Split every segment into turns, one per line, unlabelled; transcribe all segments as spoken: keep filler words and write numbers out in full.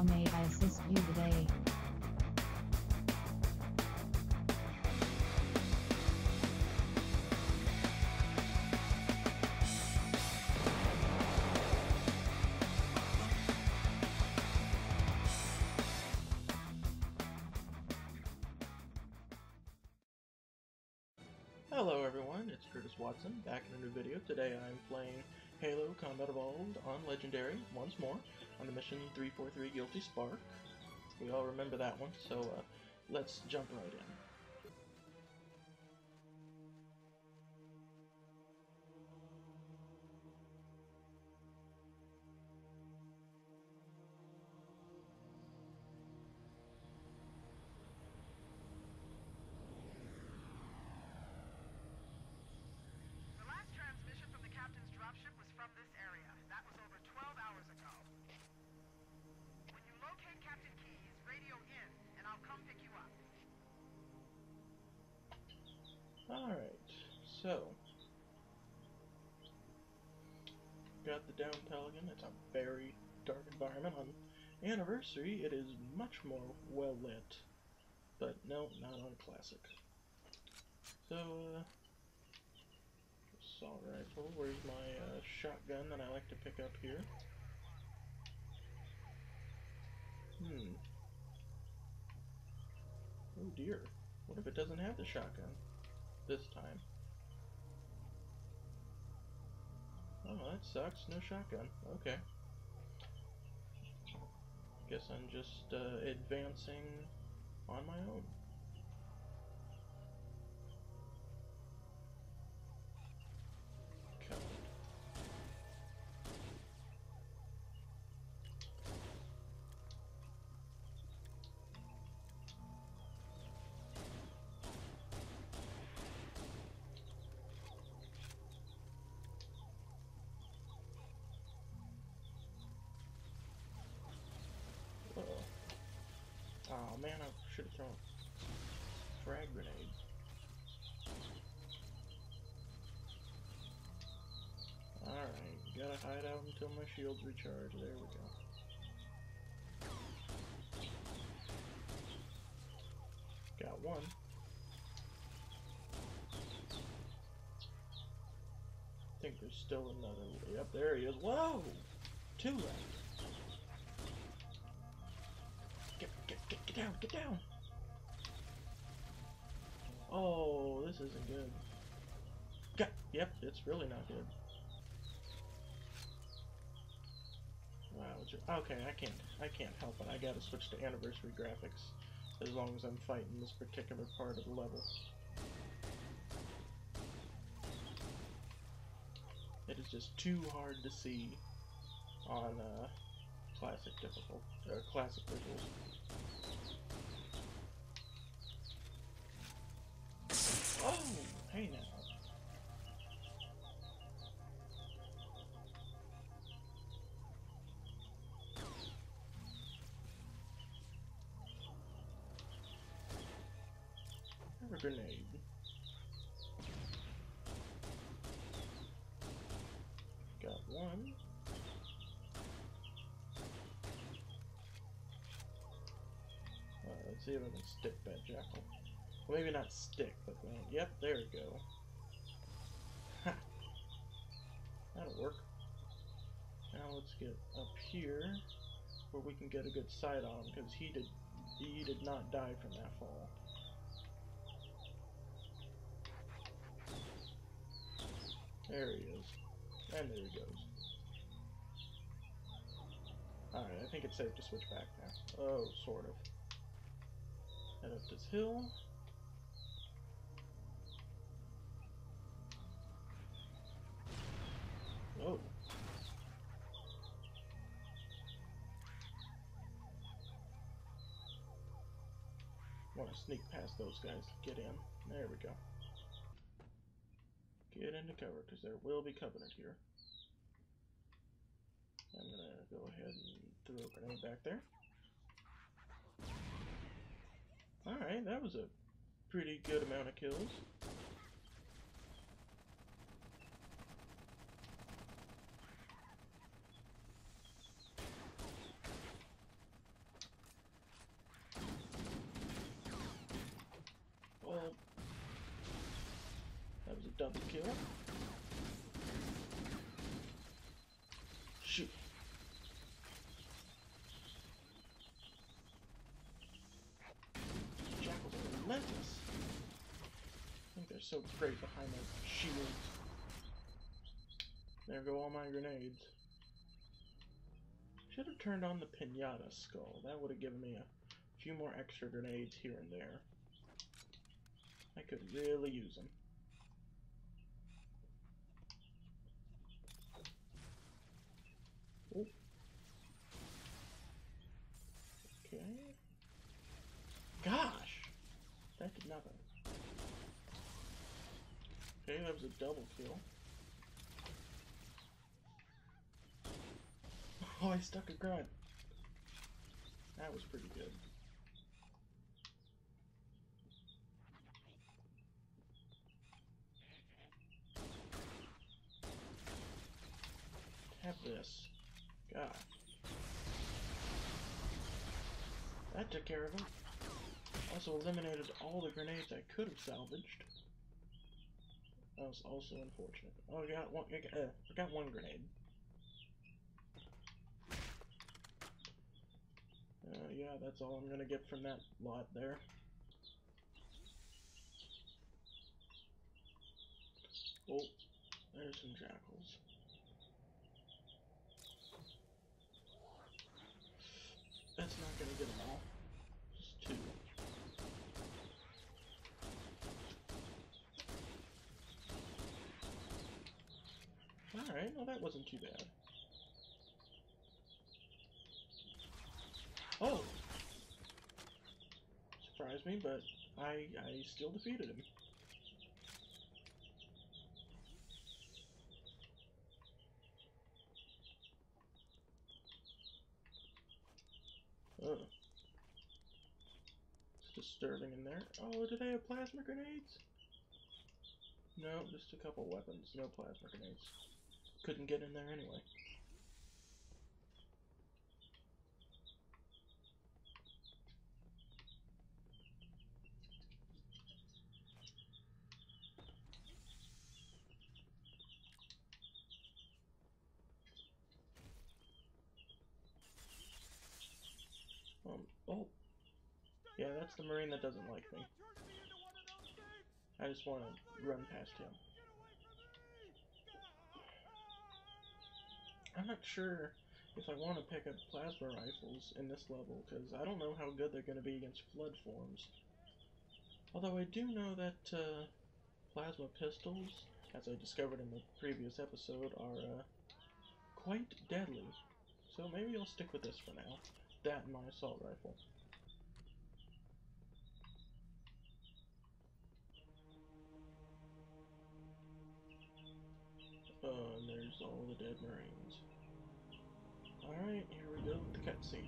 How may I assist you today?
Hello everyone, it's Curtis Watson, back in a new video. Today I'm playing Halo Combat Evolved on Legendary, once more, on the mission three forty-three Guilty Spark. We all remember that one, so uh, let's jump right in. Alright, so, got the down Pelican. It's a very dark environment. On Anniversary, it is much more well lit, but no, not on Classic. So, uh, assault rifle, where's my uh, shotgun that I like to pick up here? Hmm. Oh dear, what if it doesn't have the shotgun this time? Oh, that sucks. No shotgun. Okay. Guess I'm just uh, advancing on my own. Come on. Uh-oh. Oh man, I should have thrown a frag grenade. Alright, gotta hide out until my shields recharge. There we go. Got one. I think there's still another. Yep, there he is. Whoa! Two left. Get, get, get, get down, get down! Oh, this isn't good. Got, yep, it's really not good. Wow, it's, okay, I can't, I can't help it. I gotta switch to Anniversary graphics as long as I'm fighting this particular part of the level. It is just too hard to see on uh, classic difficult, uh, classic visuals. Oh, hey now. Have a grenade. Got one. Uh, let's see if I can stick that jackal. Well, maybe not stick, but uh, yep, there we go. Ha! That'll work. Now let's get up here where we can get a good sight on him, because he did he did not die from that fall. There he is. And there he goes. Alright, I think it's safe to switch back now. Oh, sort of. Head up this hill. Oh. Want to sneak past those guys. Get in. There we go. Get into cover, because there will be Covenant here. I'm gonna go ahead and throw a grenade back there. Alright, that was a pretty good amount of kills. double kill. Shoot. Jackals are relentless. I think they're so great behind their shields. There go all my grenades. Should have turned on the Pinata Skull. That would have given me a few more extra grenades here and there. I could really use them. Oh. Okay. Gosh! That did nothing. Okay, that was a double kill. Oh, I stuck a grunt. That was pretty good. Have this. God. That took care of him. Also eliminated all the grenades I could have salvaged. That was also unfortunate. Oh, I got one. I got, uh, I got one grenade. Uh, yeah, that's all I'm gonna get from that lot there. Oh, there's some jackals. That's not gonna get them all. Just two. Alright, well that wasn't too bad. Oh! Surprised me, but I, I still defeated him. Ugh. It's disturbing in there. Oh, did they have plasma grenades? No, just a couple weapons, no plasma grenades. Couldn't get in there anyway. Um, oh. Yeah, that's the Marine that doesn't like me. I just want to run past him. I'm not sure if I want to pick up plasma rifles in this level, because I don't know how good they're going to be against flood forms. Although I do know that uh, plasma pistols, as I discovered in the previous episode, are uh, quite deadly. So maybe I'll stick with this for now. That and my assault rifle. Uh, and there's all the dead Marines. Alright, here we go with the cutscene.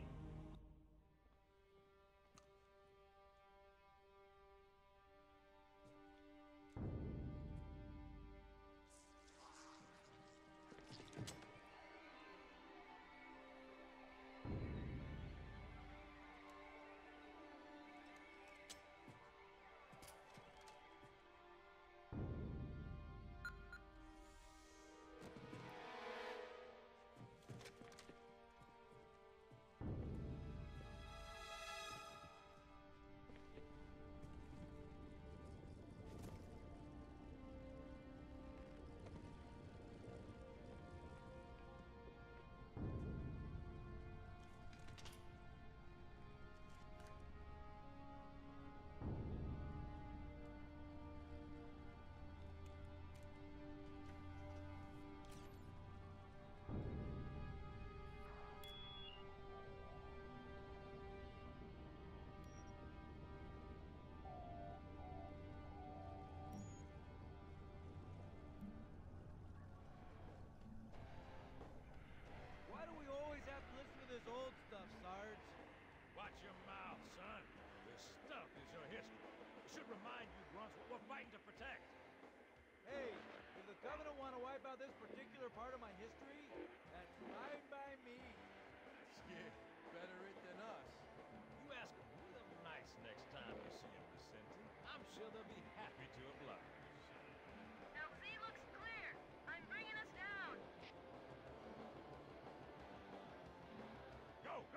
this old stuff, Sarge.
Watch your mouth, son. This stuff is your history. It should remind you, Grunts, what we're fighting to protect.
Hey, if the Covenant want to wipe out this particular part of my history, that's fine by me.
Yeah, better it than us. You ask them real nice next time you see them, Vicente. I'm sure they'll be happy to oblige.
Now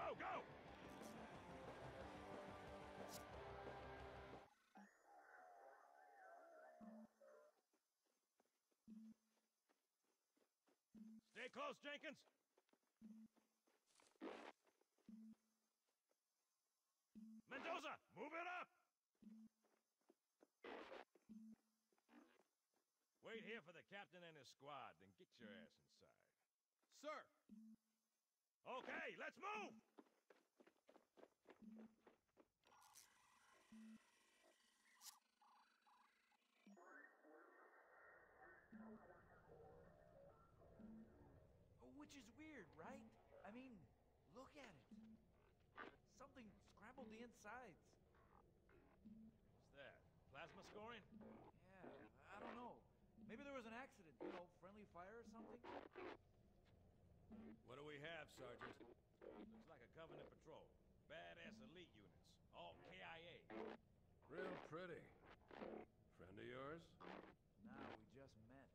Go, go! Stay close, Jenkins. Mendoza, move it up! Wait here for the captain and his squad, then get your ass inside.
Sir!
Okay, let's move!
Which is weird, right? I mean, look at it. Something scrambled the insides.
What's that? Plasma scoring?
Yeah, I don't know. Maybe there was an accident, you know, friendly fire or something?
What do we have, Sergeant? Looks like a Covenant patrol. Badass elite units. All K I A.
Real pretty. Friend of yours?
Nah, we just met.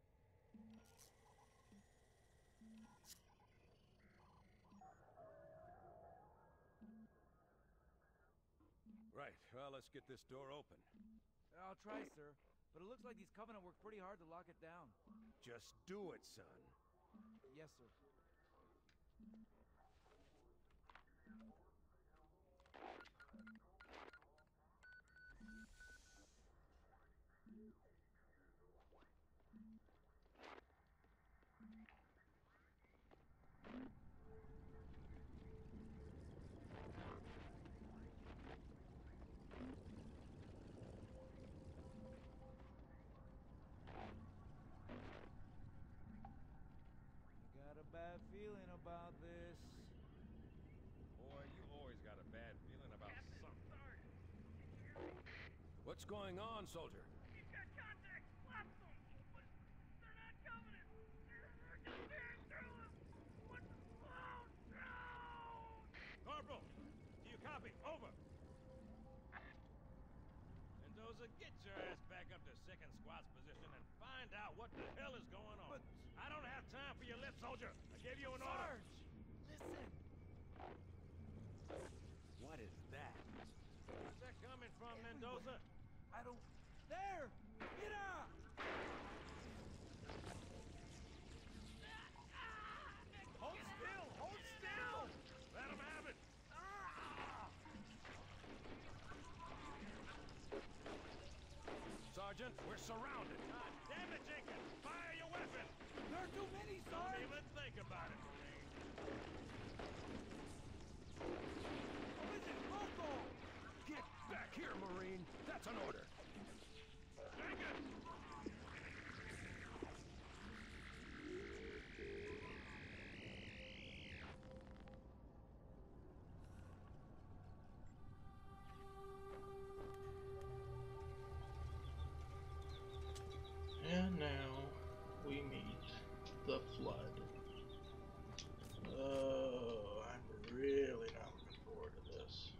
Right, well, let's get this door open.
I'll try, sir. But it looks like these Covenant worked pretty hard to lock it down.
Just do it, son.
Yes, sir. I got a bad feeling about this.
Boy, you always got a bad feeling about something.
What's going on, soldier?
He's got contact. Lots of them. But they're not Covenant. They're, they're just tearing through us. What? Oh, no!
Corporal, do you copy? Over. Mendoza, get your ass back up to second squad's position and find out what the hell is going on.
But-
I don't have time for your lip, soldier. I gave you an order.
Sarge! Listen!
What is that? Where's that coming from, Mendoza?
I don't... There! Mira!
Hold still! Hold still! Let him have it!
Sergeant, we're surrounded.
God damn it, Jenkins! Fire your weapon!
There are too many,
Don't
Sarge!
even think about it, Marine.
Listen, local!
Get back here, Marine. That's an order.
Jenkins!
And now we meet the Flood. Oh, I'm really not looking forward to this.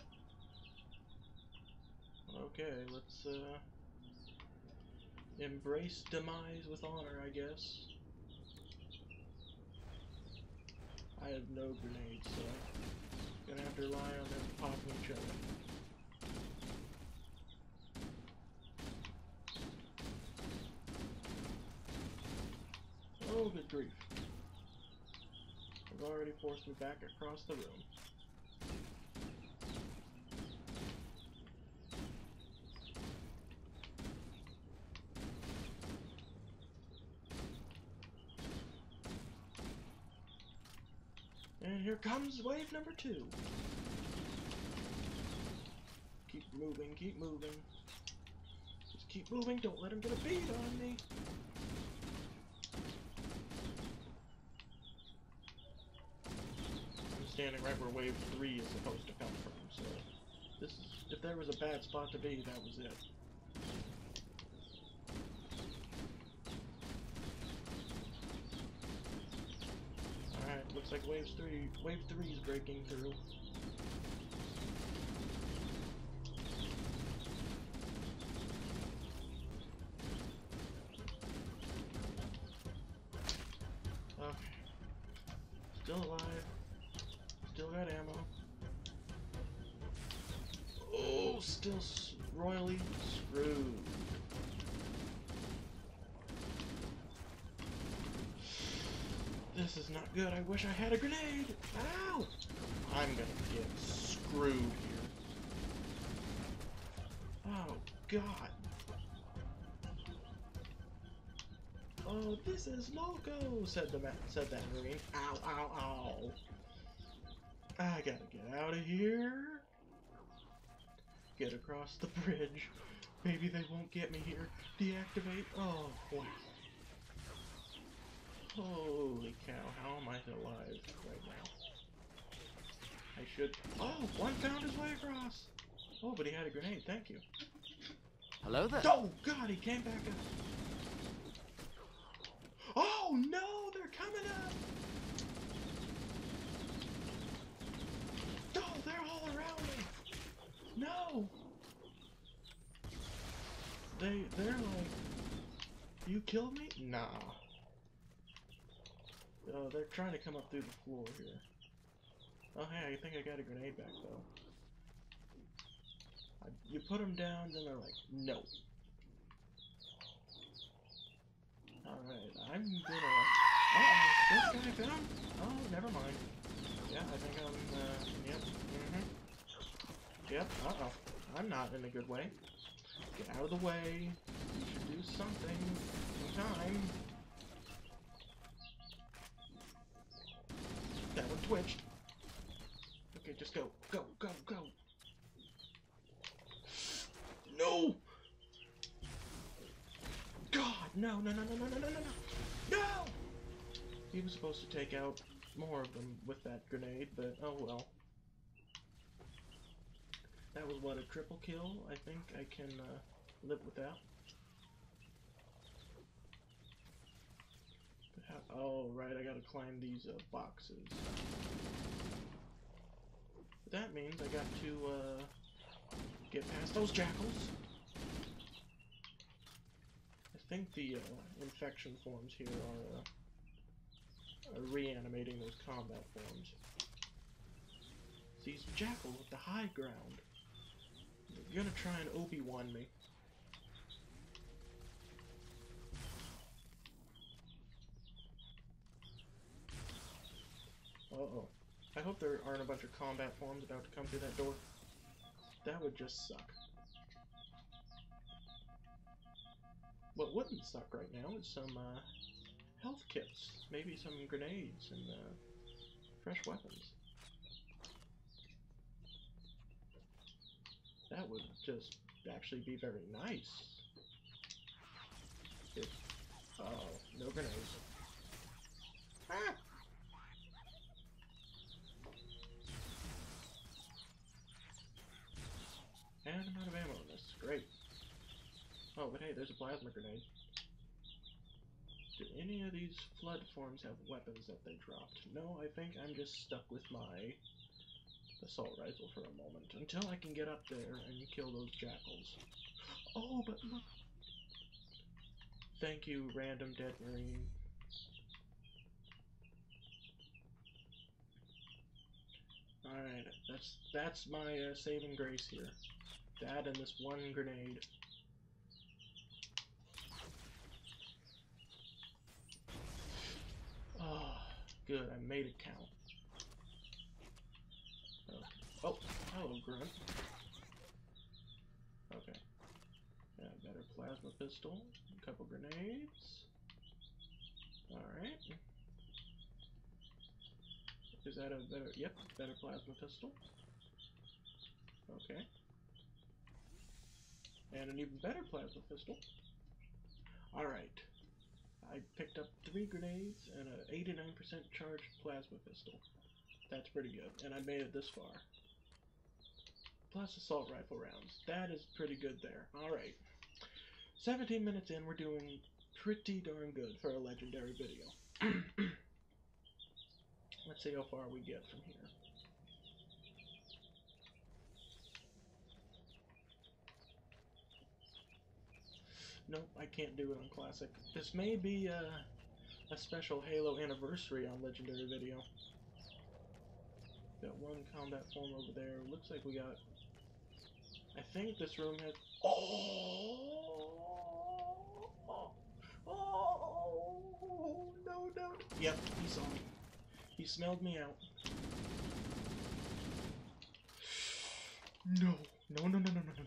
Okay, let's uh, embrace demise with honor, I guess. I have no grenades, so gonna have to rely on them popping each other. Oh, good grief. They've already forced me back across the room. And here comes wave number two. Keep moving, keep moving. Just keep moving, don't let him get a bead on me. I'm standing right where wave three is supposed to come from, so this is, if there was a bad spot to be, that was it. Alright, looks like wave three wave three is breaking through. Okay. Still alive. Still got ammo. Oh, still s royally screwed. This is not good. I wish I had a grenade. Ow! I'm gonna get screwed here. Oh, God. Oh, this is loco, said the ma said that Marine. Ow, ow, ow. I gotta get out of here. Get across the bridge. Maybe they won't get me here. Deactivate. Oh, boy. Holy cow, how am I alive right now? I should... Oh, one found his way across. Oh, but he had a grenade, thank you.
Hello there.
Oh, God, he came back up. Oh, no, they're coming up. Oh, they're all around me. No. They, they're like... You killed me? Nah. Oh, they're trying to come up through the floor here. Oh, hey, I think I got a grenade back, though. I, you put them down, then they're like, no. Alright, I'm gonna... Uh-oh, this guy found... Oh, never mind. Yeah, I think I'm, uh, yep, mm-hmm. Yep, uh-oh. I'm not in a good way. Get out of the way. You should do something in time. That one twitched. Okay, just go, go, go, go. No! God, no, no, no, no, no, no, no, no, no! No! He was supposed to take out more of them with that grenade, but oh well. That was what, a triple kill? I think I can uh, live with that. Oh, right, I gotta climb these uh, boxes. But that means I got to uh, get past those jackals. I think the uh, infection forms here are, uh, are reanimating those combat forms. These jackals with the high ground. They're gonna try and Obi-Wan me. Uh-oh. I hope there aren't a bunch of combat forms about to come through that door. That would just suck. What wouldn't suck right now is some uh, health kits. Maybe some grenades and uh, fresh weapons. That would just actually be very nice. If, oh, no grenades. Ah! And I'm out of ammo on this. Great. Oh, but hey, there's a plasma grenade. Do any of these flood forms have weapons that they dropped? No, I think I'm just stuck with my assault rifle for a moment. Until I can get up there and kill those jackals. Oh, but look. Thank you, random dead marine. Alright, that's that's my uh, saving grace here. That and this one grenade. Oh, good, I made it count. Oh, oh hello, grunt. Okay. Yeah, better plasma pistol, a couple grenades. Alright. Is that a better, yep, better plasma pistol. Okay. And an even better plasma pistol. Alright. I picked up three grenades and an eighty-nine percent charged plasma pistol. That's pretty good. And I made it this far. Plus assault rifle rounds. That is pretty good there. Alright. seventeen minutes in, we're doing pretty darn good for a legendary video. Let's see how far we get from here. Nope, I can't do it on Classic. This may be uh, a special Halo anniversary on Legendary Video. Got one combat form over there. Looks like we got... I think this room has... Oh! Oh! Oh! No, no! Yep, he saw me. He smelled me out. No! No, no, no, no, no, no.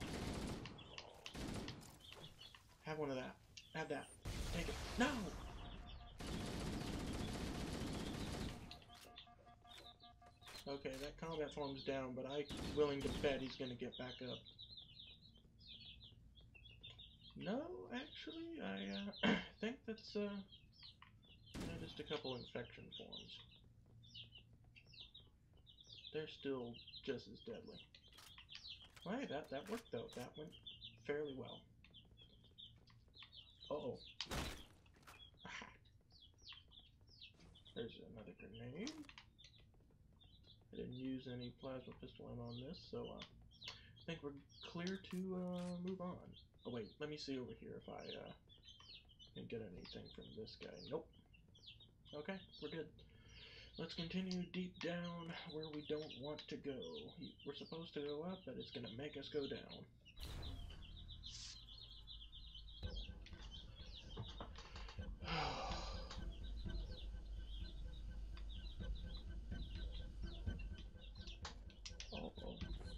Have one of that. Have that. Take it. No! Okay, that combat form's down, but I'm willing to bet he's gonna get back up. No, actually, I uh, think that's uh, yeah, just a couple infection forms. They're still just as deadly. Well, hey, that, that worked though. That went fairly well. Uh-oh. Aha. There's another grenade. I didn't use any plasma pistol ammo on this, so uh, I think we're clear to uh, move on. Oh wait, let me see over here if I uh, can get anything from this guy. Nope. Okay, we're good. Let's continue deep down where we don't want to go. We're supposed to go up, but it's gonna make us go down. Oh, oh.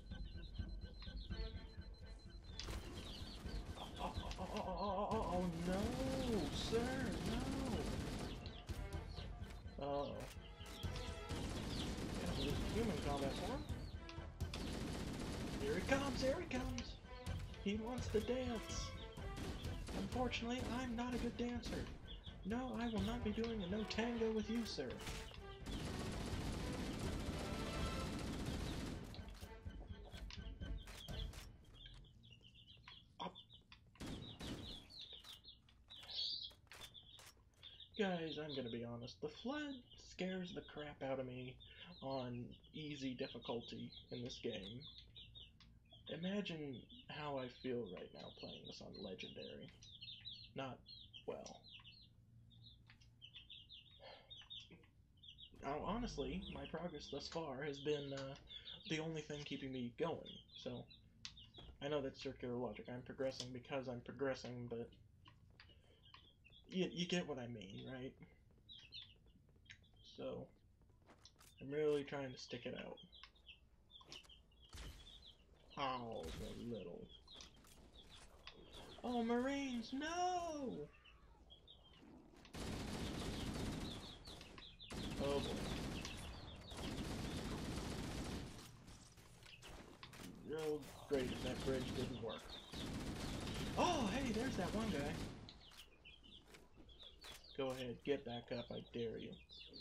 Oh, oh, oh, oh, oh, oh, oh, no, sir, no. Uh-oh. Yeah, this human combat form. Here he comes, here he comes. He wants to dance. Unfortunately, I'm not a good dancer. No, I will not be doing a no tango with you, sir. Guys, I'm gonna be honest, the Flood scares the crap out of me on easy difficulty in this game. Imagine how I feel right now playing this on Legendary. Not well. Now, honestly, my progress thus far has been uh, the only thing keeping me going, so I know that's circular logic. I'm progressing because I'm progressing, but you, you get what I mean, right? So, I'm really trying to stick it out. Oh, the little... Oh, Marines, no! Oh boy. Real great if that bridge didn't work. Oh, hey, there's that one guy. Go ahead, get back up, I dare you.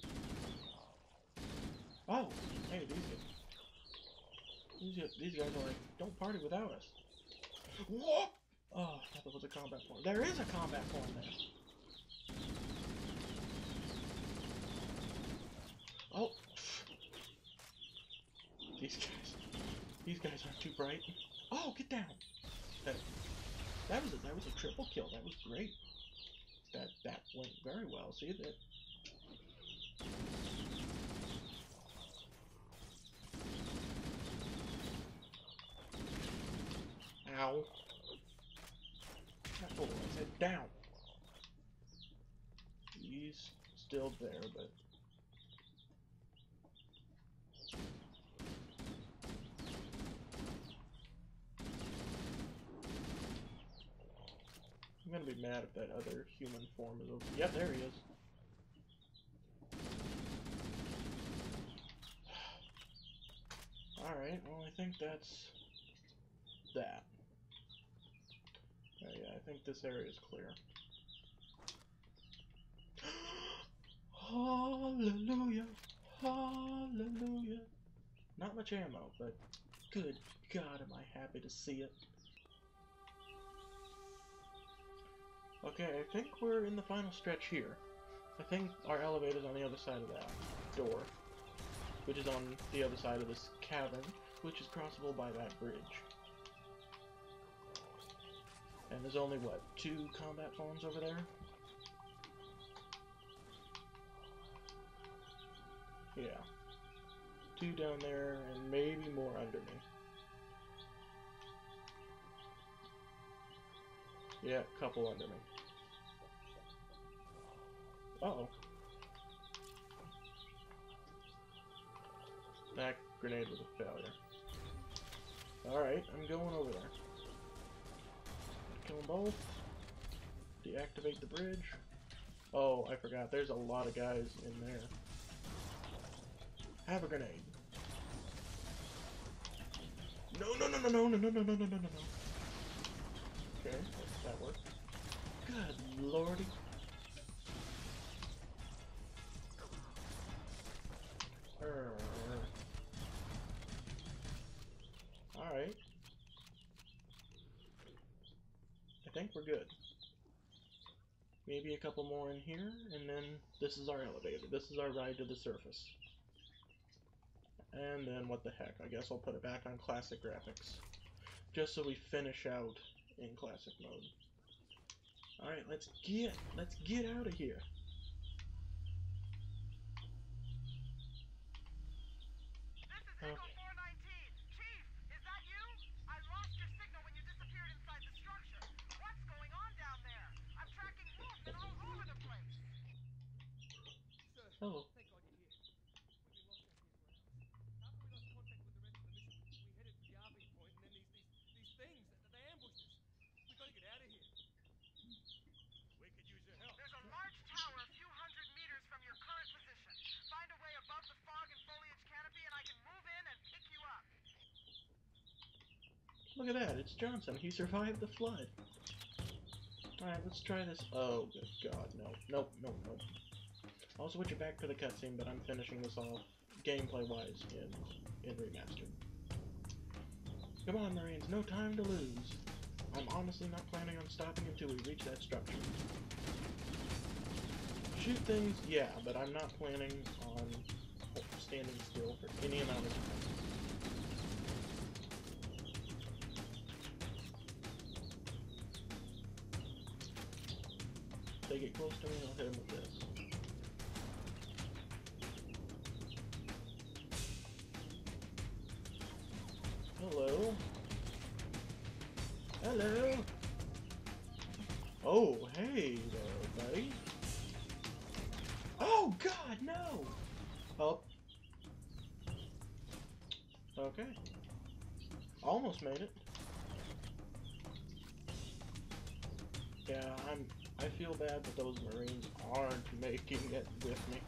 Oh, hey, these guys. These, these guys are like, don't party without us. Whoop! Oh, I thought there was a combat form. There is a combat form there. Oh. These guys. These guys aren't too bright. Oh, get down. That, that was a, that was a triple kill. That was great. That that went very well. See that? Ow. Oh, I said down. He's still there, but... I'm gonna be mad if that other human form is over. Yeah, there he is. Alright, well I think that's that. Oh yeah, I think this area is clear. Hallelujah! Hallelujah! Not much ammo, but good God am I happy to see it. Okay, I think we're in the final stretch here. I think our elevator's on the other side of that door, which is on the other side of this cavern, which is crossable by that bridge. And there's only, what, two combat forms over there? Yeah. two down there, and maybe more under me. Yeah, a couple under me. Uh-oh. That grenade was a failure. Alright, I'm going over there. Kill them both. Deactivate the bridge. Oh, I forgot. There's a lot of guys in there. Have a grenade. No, no, no, no, no, no, no, no, no, no, no, no, no. Okay, that worked. Good lordy. Alright. I think we're good. Maybe a couple more in here, and then this is our elevator. This is our ride to the surface. And then what the heck, I guess I'll put it back on classic graphics. Just so we finish out in classic mode. Alright, let's get, let's get out of here.
This is Eagle four nineteen. Chief, is that you? I lost your signal when you disappeared inside the structure. What's going on down there? I'm tracking movement all over the place.
Sir,
Oh.
thank God you're here. We've been lost out here for hours. After we lost contact with the rest of the mission, we, we headed to the R V point, and then these these these things, they ambushed us. We gotta get out of here.
We could use your help.
There's a large tower a few hundred meters from your current position. Find a way above the fog and foliage canopy, and I can move in and pick you up.
Look at that, it's Johnson. He survived the flood. Alright, let's try this. Oh, good God, no. Nope, nope, nope. I'll switch it back to the cutscene, but I'm finishing this off gameplay-wise in, in Remastered. Come on, Marines, no time to lose. I'm honestly not planning on stopping until we reach that structure. Shoot things, yeah, but I'm not planning on standing still for any amount of time. If they get close to me, I'll hit them with this. Hello? Hello? Oh, hey there, buddy. Oh, God, no! Oh. Okay. Almost made it. Yeah, I'm... I feel bad that those Marines aren't making it with me.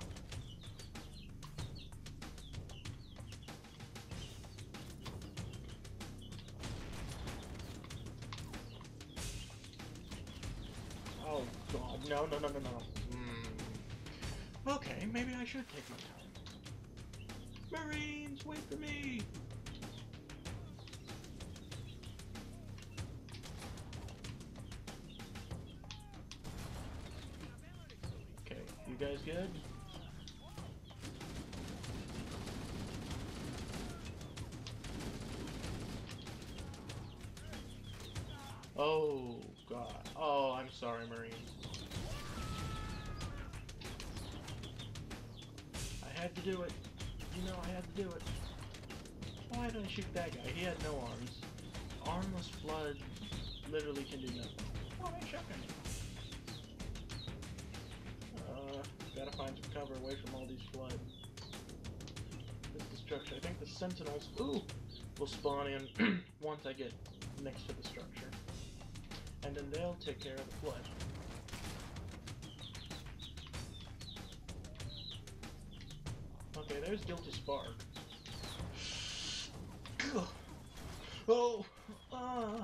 Oh God, no, no, no, no, no. Mm. Okay, maybe I should take my time. Marines, wait for me! Okay, you guys good? Oh, God. Oh, I'm sorry, Marines. I had to do it. You know, I had to do it. Why did I shoot that guy? He had no arms. Armless Flood literally can do nothing. Why am I shooting? Uh, gotta find some cover away from all these Flood. This destruction. I think the Sentinels, ooh, will spawn in once I get next to the structure. And then they'll take care of the Flood. Okay, there's Guilty Spark. Oh! Ah!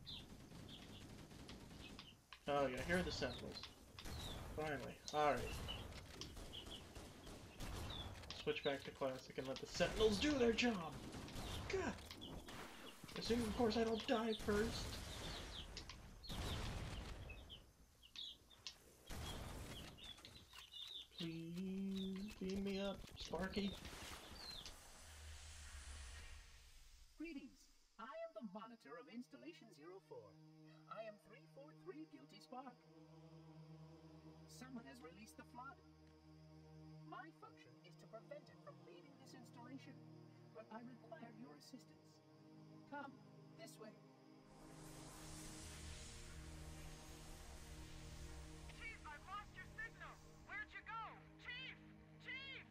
Oh yeah, here are the Sentinels. Finally. Alright. Switch back to Classic and let the Sentinels do their job! God! Assuming, of course, I don't die first. Please beam me up, Sparky.
Greetings. I am the monitor of Installation zero four. I am three four three Guilty Spark. Someone has released the flood. My function is to prevent it from leaving this installation. but I require your assistance. Come, this way.
Chief, I've lost your signal. Where'd you go? Chief! Chief!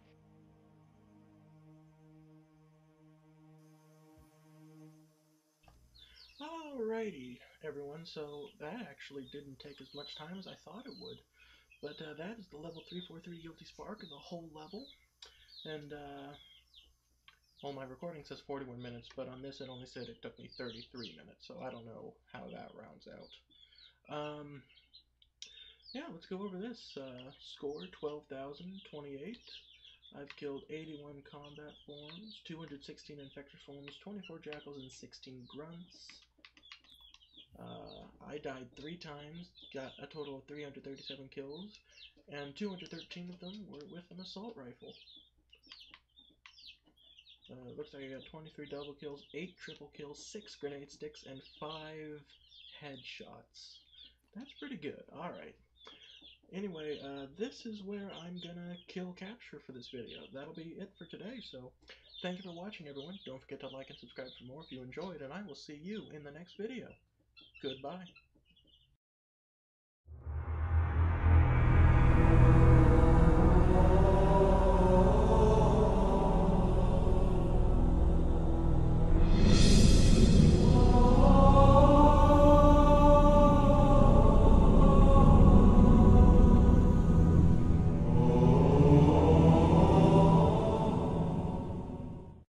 Alrighty, everyone, so that actually didn't take as much time as I thought it would. But uh, that is the level three forty-three Guilty Spark of the whole level. And, uh, well, my recording says forty-one minutes, but on this it only said it took me thirty-three minutes, so I don't know how that rounds out. Um, yeah, let's go over this. Uh, score twelve thousand twenty-eight. I've killed eighty-one combat forms, two hundred sixteen infector forms, twenty-four jackals, and sixteen grunts. Uh, I died three times, got a total of three hundred thirty-seven kills, and two hundred thirteen of them were with an assault rifle. Uh, looks like I got twenty-three double kills, eight triple kills, six grenade sticks, and five headshots. That's pretty good. Alright. Anyway, uh, this is where I'm gonna kill capture for this video. That'll be it for today, so thank you for watching, everyone. Don't forget to like and subscribe for more if you enjoyed, and I will see you in the next video. Goodbye.